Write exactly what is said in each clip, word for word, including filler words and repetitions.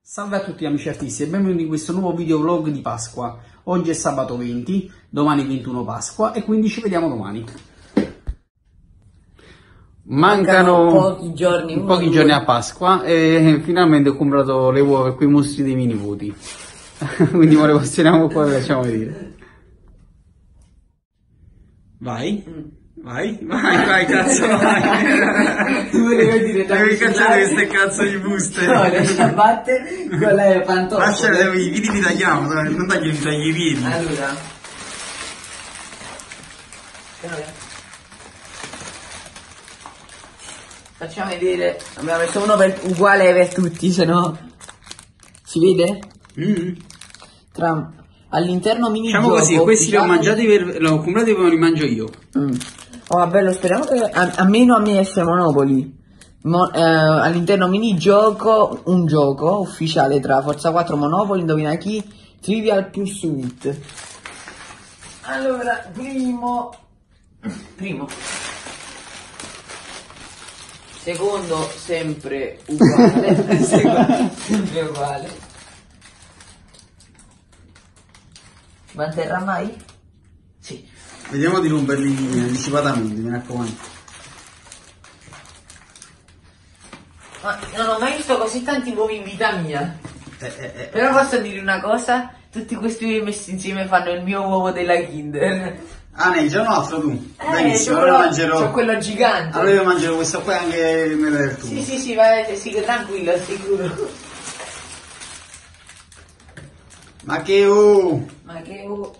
Salve a tutti amici artisti e benvenuti in questo nuovo video vlog di Pasqua. Oggi è sabato venti, domani ventuno Pasqua e quindi ci vediamo domani. Mancano, Mancano pochi, giorni, pochi giorni a Pasqua e finalmente ho comprato le uova per quei mostri dei miei nipoti. Quindi ora le posizioniamo qua e le facciamo vedere. Vai. Mm. Vai, vai, vai, cazzo, vai. Tu volevo dire devi cacciare queste cazzo di buste. No, le ciabatte con le pantofole. Lascia, i piedi li tagliamo, non tagli, tagli i piedi. Allora. Facciamo vedere. Abbiamo messo uno per, uguale per tutti, se no. Si vede? Mm. Tra all'interno mini diciamo così, questi li ho mangiati per. L'ho comprati e poi li mangio io. Mm. Oh, vabbè, lo speriamo che a, almeno a me esce Monopoli. Mo, eh, all'interno mini gioco, un gioco ufficiale tra Forza quattro, Monopoli, indovina chi, Trivial Pursuit. Allora, primo, primo, secondo sempre uguale, secondo, sempre uguale. Manterrà mai? Sì. Vediamo di romperli anticipatamente, mi raccomando. Ma non ho mai visto così tanti uovi in vita mia. Eh, eh, eh. Però posso dire una cosa, tutti questi uovi messi insieme fanno il mio uovo della Kinder. Ah, ne c'è un altro tu? Eh, benissimo, allora quello, mangerò. C'ho quello gigante. Allora io mangerò questo qua anche nel tuo. Sì, sì, sì, vai, sì, tranquillo, sicuro. Ma che uh! Ma che uh!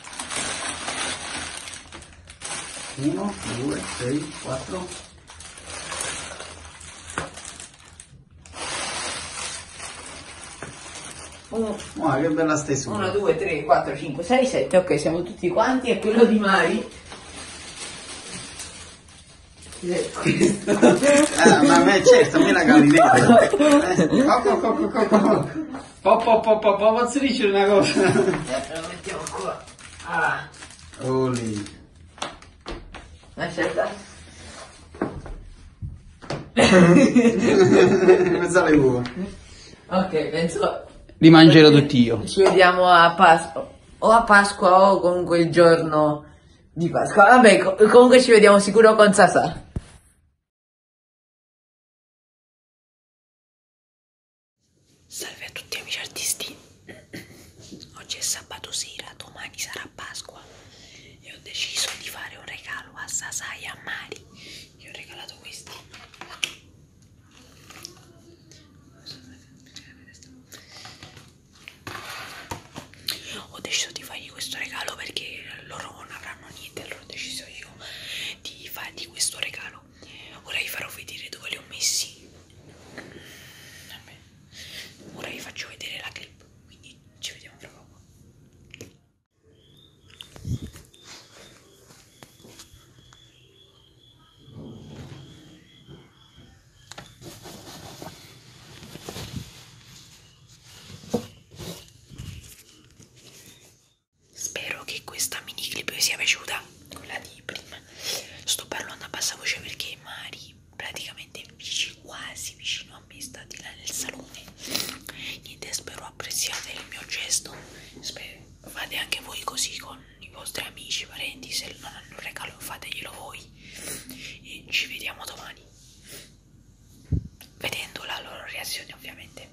uno, due, tre, quattro. uno, oh, che bella stessa. uno, due, tre, quattro, cinque, sei, sette. Ok, siamo tutti quanti. E quello di Mari. eh, ma a me certo, a me la gallinetta. Eh, cocco, cocco, cocco. Poppo, poppo, poppo, posso dire una cosa? Eh, lo mettiamo qua. Ah. Oh lì. Aspetta. Mezzo alle uova. Ok, penso. Li mangerò tutti io. Ci vediamo a Pasqua. O a Pasqua o comunque il giorno di Pasqua. Vabbè, co comunque ci vediamo sicuro con Sasà. Salve a tutti amici artisti. Oggi è sabato sera, domani sarà Pasqua. E ho deciso di fare un regalo a Sasà e a Mari. Gli ho regalato questi. Ho deciso di fargli questo regalo perché loro non avranno niente, allora ho deciso io di fargli questo regalo. Ora vi farò vedere dove li ho messi. Vabbè. Ora vi faccio vedere la clip, quindi ci vediamo fra poco. Spero che questa mini clip vi sia piaciuta, quella di prima. Sto parlando a bassa voce perché Mari praticamente vicino, quasi vicino a me, sta di là nel salone. Niente, spero apprezziate il mio gesto. Spero fate anche voi così con i vostri amici, parenti. Se non hanno un regalo fateglielo voi. E ci vediamo domani, vedendo la loro reazione ovviamente.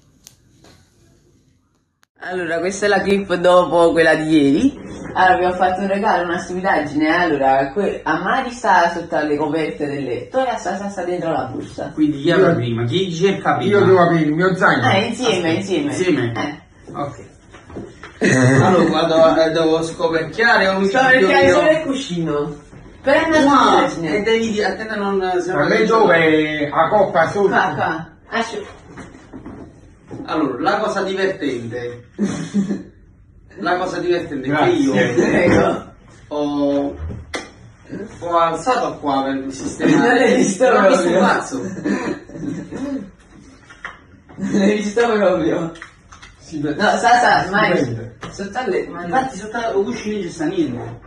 Allora, questa è la clip dopo quella di ieri. Allora, abbiamo fatto un regalo, una stupidaggine. Allora, a Mari sta sotto le coperte del letto e a Sasà sta dentro la busta. Quindi chi apre prima? Chi cerca prima? Io devo aprire il mio zaino. Eh, insieme, Aspetta, insieme. Insieme? Eh. Ok. Allora vado, eh, devo scoperchiare o mi Scoperchiare solo il cuscino. Per una no, stupidaggine. e devi dire, a te non... Se Ma lei dove? A coppa sotto? Qua, qua. Asci- Allora, la cosa divertente, la cosa divertente è che Grazie. io Prego. ho, ho alzato qua per sistemare, Non l'hai visto non ho visto un proprio. cazzo. L'hai visto proprio? Si No, Sasà, mai. prende. Sotto al letto, ma Infatti sotto la cuscina ci sta niente.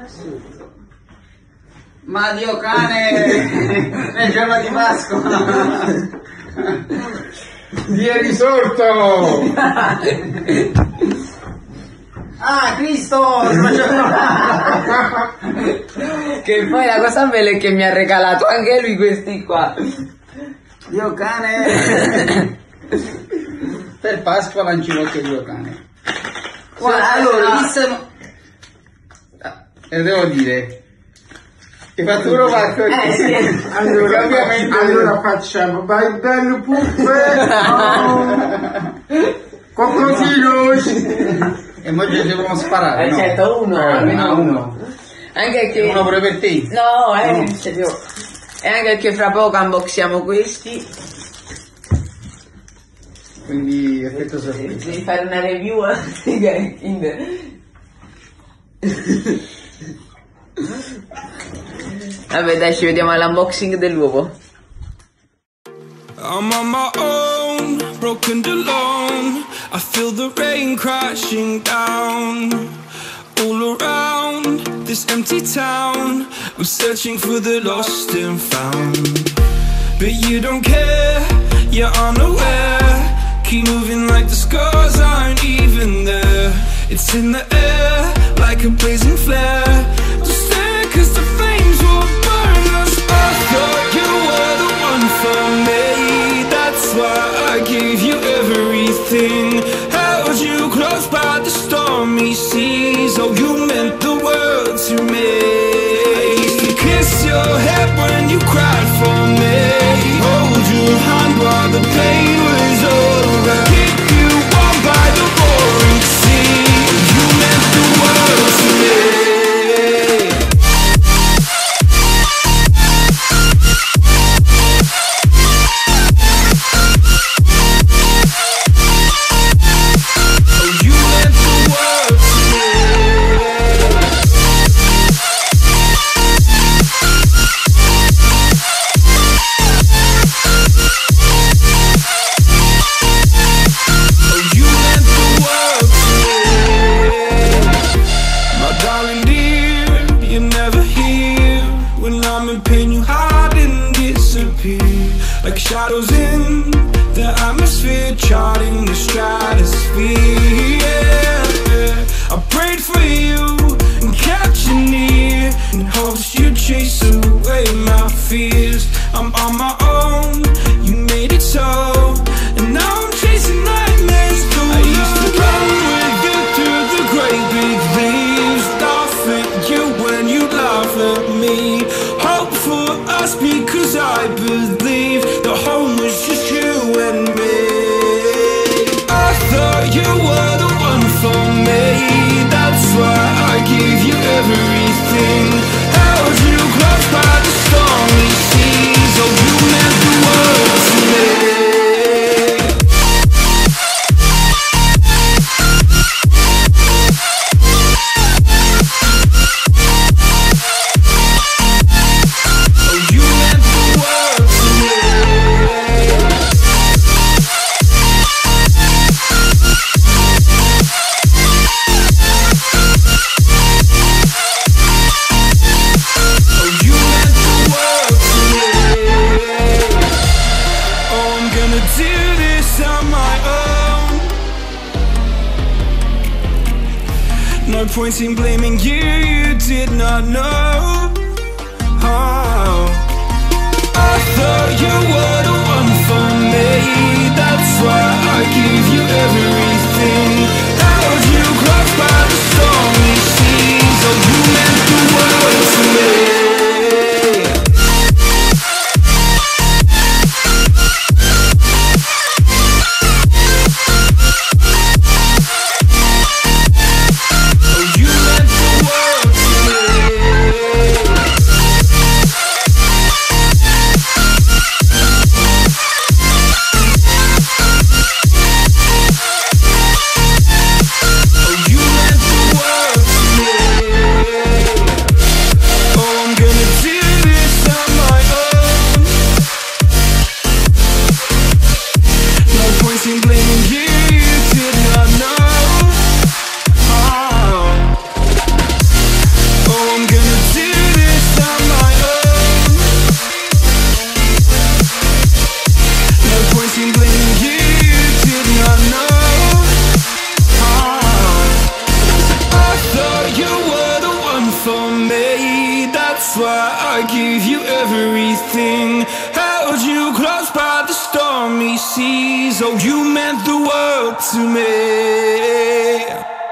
Ma Dio cane, è il giorno di Pasqua. Ti è risorto! Ah, Cristo! Che poi la cosa bella è che mi ha regalato anche lui questi qua. Dio cane! Per Pasqua lanci qualche Dio cane. Guarda, allora, visto... E devo dire... Ti faccio pure Marco. Eh sì. Allora, allora facciamo, vai bello puppe! Coccodrillo! E mo ci dobbiamo sparare, Eh no? certo, uno, Eh, almeno uno. uno. Anche che... Uno pure per te. No, eh, no. E anche che fra poco unboxiamo questi. Quindi effetto sorpresa. Devi fare una review di Kinder. Vabbè dai, ci vediamo all'unboxing dell'uovo. I'm on my own, broken and alone. I feel the rain crashing down all around this empty town. I'm searching for the lost and found, but you don't care, you're unaware. Keep moving like the scars aren't even there. It's in the air like a blazing flare. Just stare cause the flames will burn us. I thought you were the one for me, that's why I gave you everything. Held you close by the stormy seas. Oh, you meant the world to me. I used to kiss your head when you cried for me. Hold your hand while the pain was over. Keep you warm by the roaring sea. You meant the world to me. Like shadows in the atmosphere, charting the stratosphere. Yeah. I prayed for you and kept you near in hopes you'd chase away my fears. I'm on my own, you made it so, and now I'm chasing nightmares too. I used to run with you through the great big leaves, laugh at you when you laugh at me. Hope for us because I believe the home was just you and me. I thought you were the one for me, that's why I gave you everything. Held you close by the stormy seas. Oh, you meant the world to me. No point in blaming you, you did not know. Oh. I thought you were the one for me, that's why I gave you everything. Held you close by the stormy seas. Oh, you meant the world to me. seas. Oh, you meant the world to me.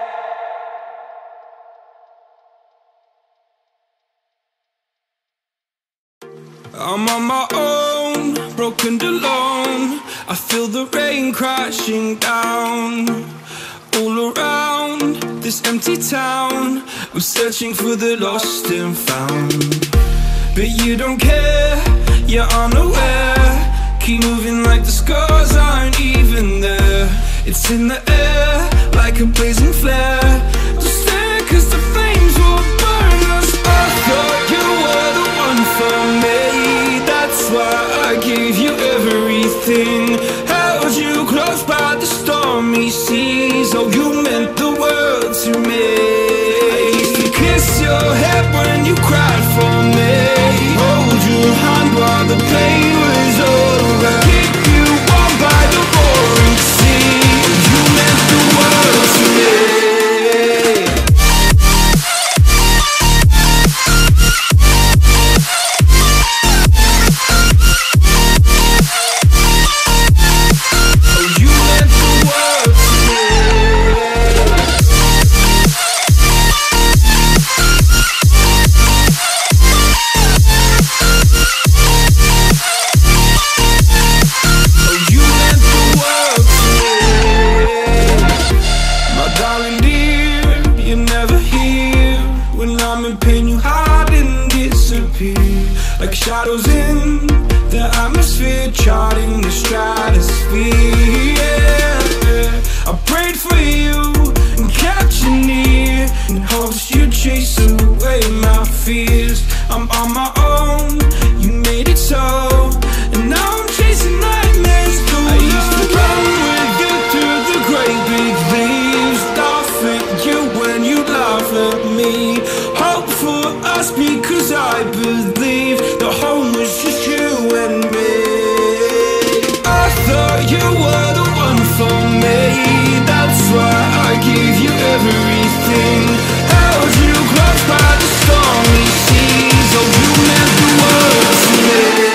I'm on my own, broken and alone. I feel the rain crashing down all around this empty town. I'm searching for the lost and found, but you don't care, you're unaware. Keep moving like the scars aren't even there. It's in the air like a blazing flare. Just stare, cause the flames will burn us. I thought you were the one for me. That's why I gave you everything. Held you close by the stormy seas. Oh, you meant the world to me. I used to kiss your head when you cried for me. Hold your hand while the pain was over. Keep you warm by the roaring sea. You meant the world to me. Like shadows in the atmosphere, charting the stratosphere. Yeah. I prayed for you and kept you near in hopes you'd chase away my fears. I'm on my own, you made it so, and now I'm chasing nightmares through. I used to run with you through the great big leaves, laugh at you when you laugh at me. Hope for us because I believe the home was just you and me. I thought you were the one for me. That's why I gave you everything. Held you close by the stormy seas. Oh, you meant the world to me.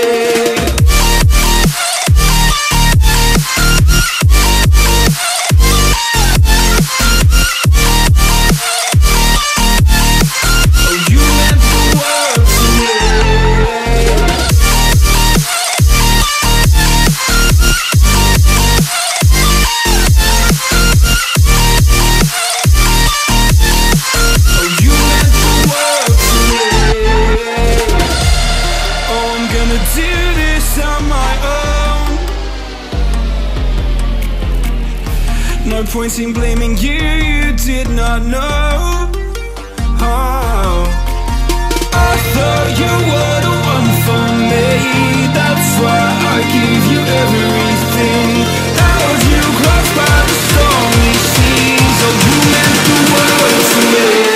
No point in blaming you, you did not know. Oh. I thought you were the one for me. That's why I gave you everything. Held you close by the stormy seas. Oh, you meant the world to me.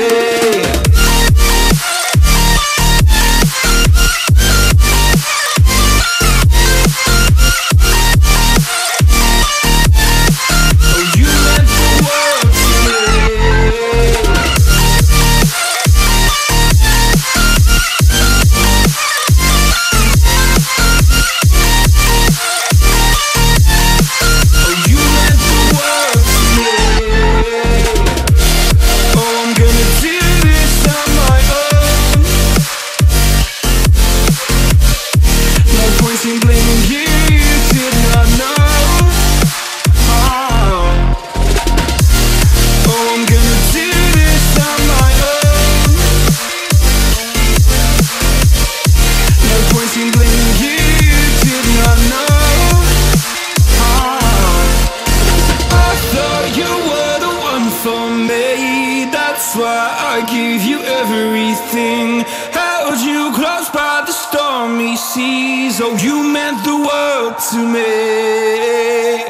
Seas, oh, you meant the world to me.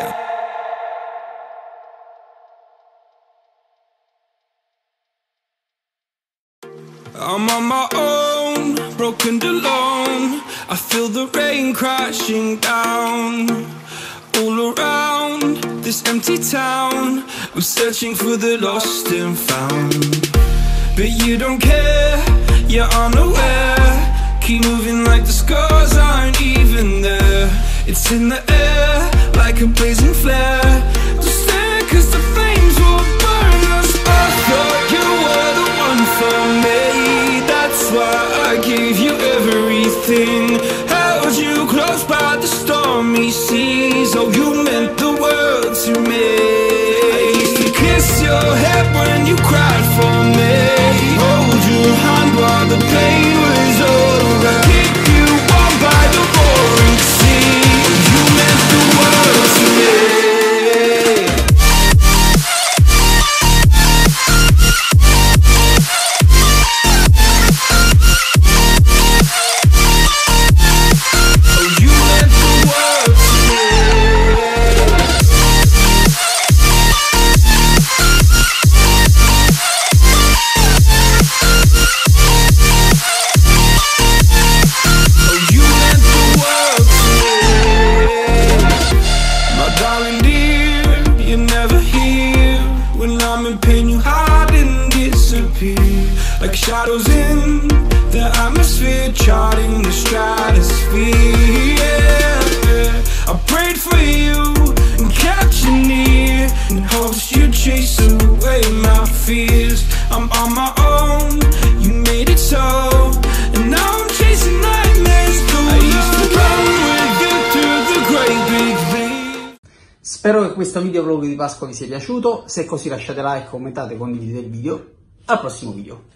I'm on my own, broken and alone. I feel the rain crashing down all around this empty town. I'm searching for the lost and found, but you don't care, you're unaware. Keep moving like the scars aren't even there. It's in the air like a blazing flare. Don't stare cause the flames will burn us. I thought you were the one for me. That's why I gave you everything. Held you close by the stormy seas. Oh, you meant the world to me. I used to kiss your head when you cried for me. Hold your hand while the pain was over. Keep you warm by the roaring sea. You meant the world to me. Like shadows in the atmosphere, charting the stratosphere. Yeah. I prayed for you and kept you near in hopes you'd chase away my fears. I'm on my own, you made it so, and now I'm chasing nightmares. I used to run with you through the great big league. Spero che questo video vlog di Pasqua vi sia piaciuto. Se è così lasciate like, commentate, condividete il video. Al prossimo video.